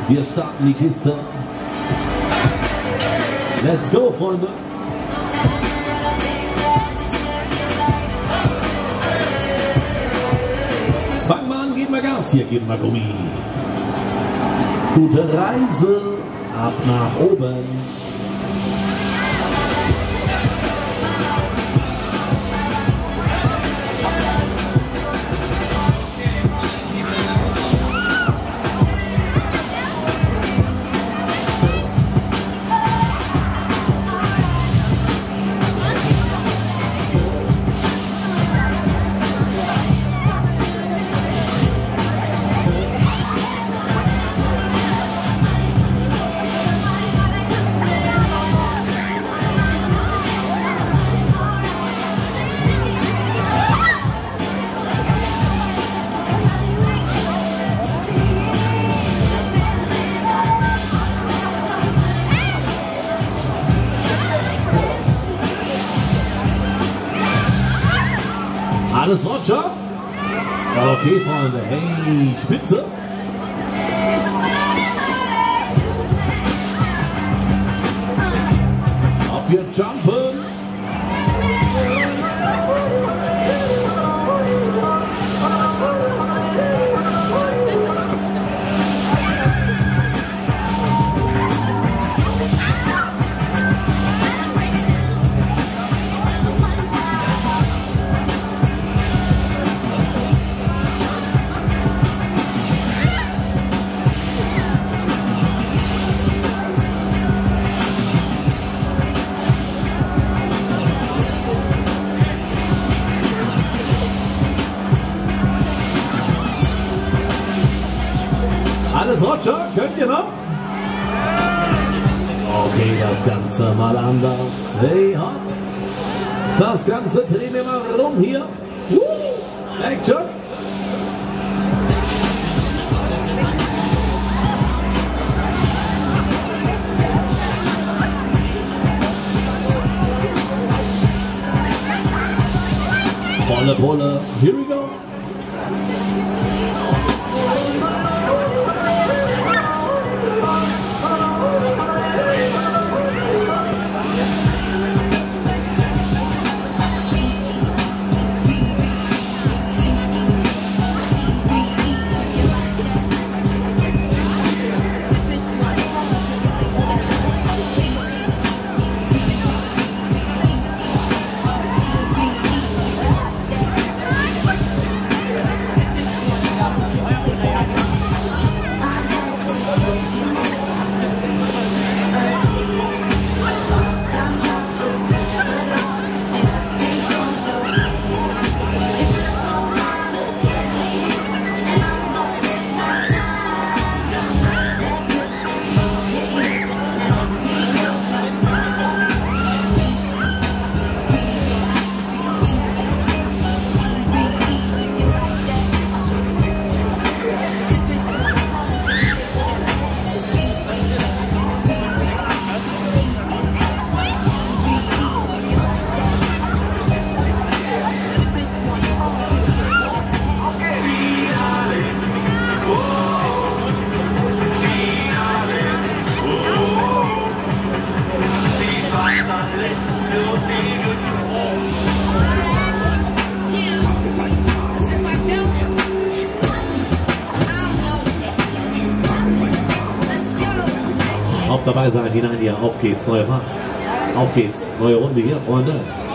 Wir starten die Kiste. Let's go, Freunde. Fangen wir an, geben wir Gas hier, geben wir Gummi. Gute Reise, ab nach oben. Alles Roger? Okay, Freunde. Hey, Spitze. Ob wir jumpen. Alles Roger, könnt ihr noch? Okay, das Ganze mal anders. Hey, hopp. Das Ganze drehen wir mal rum hier. Action. Volle Pulle. Here we go. Auch dabei sein, hinein hier, auf geht's, neue Fahrt. Auf geht's, neue Runde hier, Freunde.